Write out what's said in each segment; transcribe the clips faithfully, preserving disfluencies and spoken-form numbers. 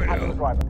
Contact with driver.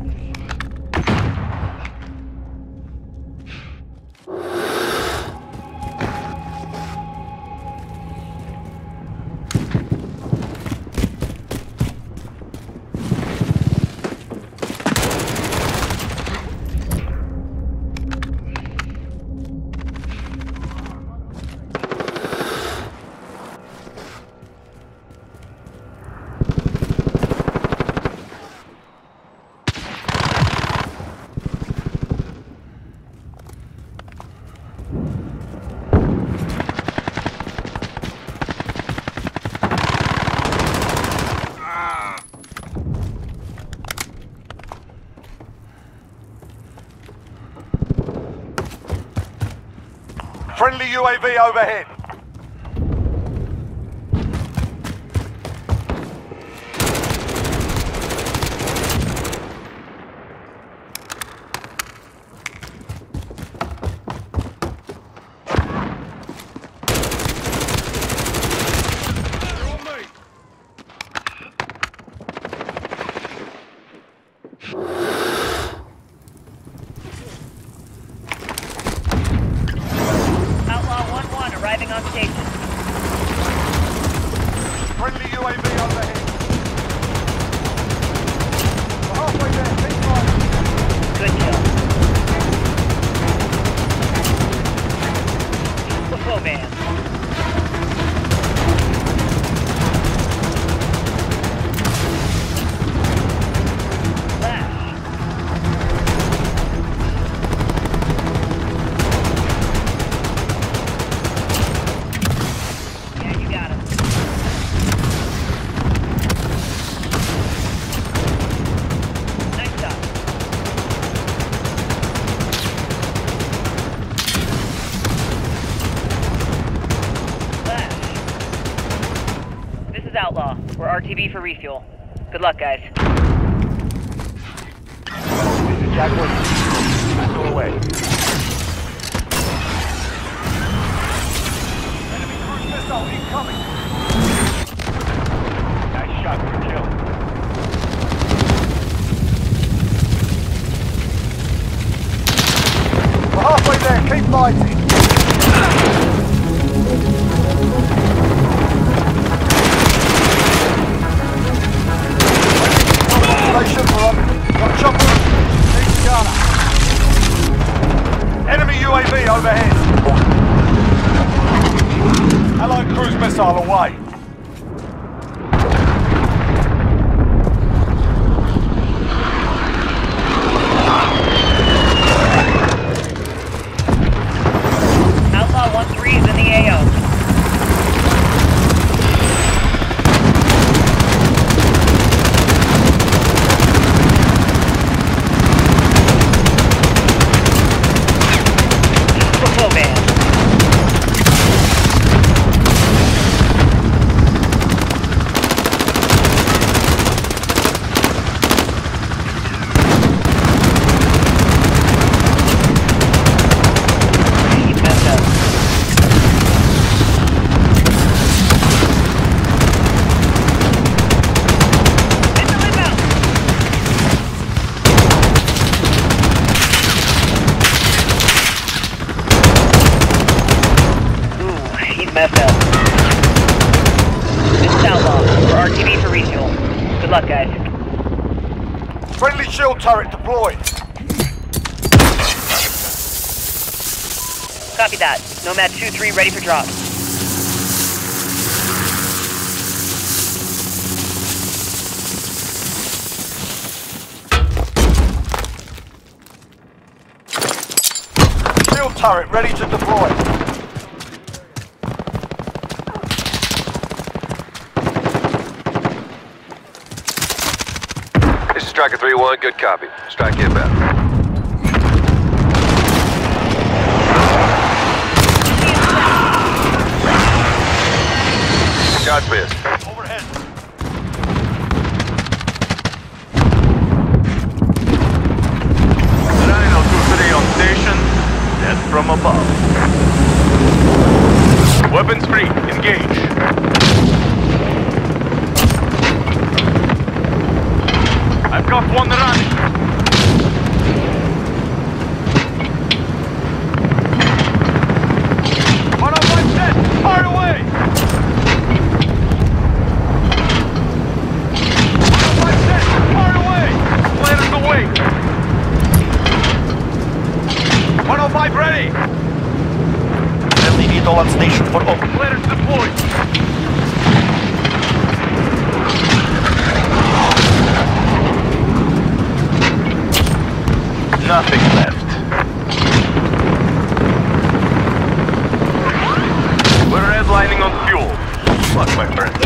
Friendly U A V overhead. Arriving on station. Friendly U A V overhead. We're halfway there, keep fighting. Good kill. The flow van. Outlaw. We're R T B for refuel. Good luck, guys. This is Jaguar. Go away. Enemy cruise missile incoming. Nice shot for kill. We're halfway there. Keep fighting. Enemy U A V overhead. Allied cruise missile away. Outlaw one three is in the A O. Messed up. This is Outlaw. We're R T B for refuel. Good luck, guys. Friendly shield turret deployed. Copy that. Nomad two three ready for drop. Shield turret ready to deploy. Striker three one, good copy. Strike inbound. Shots missed. Overhead. Rhino two three on station. Death from above. Weapons free. Engage. I've got Orbital on station for over. Clearance deployed. Nothing left. We're redlining on fuel. Fuck, my friend.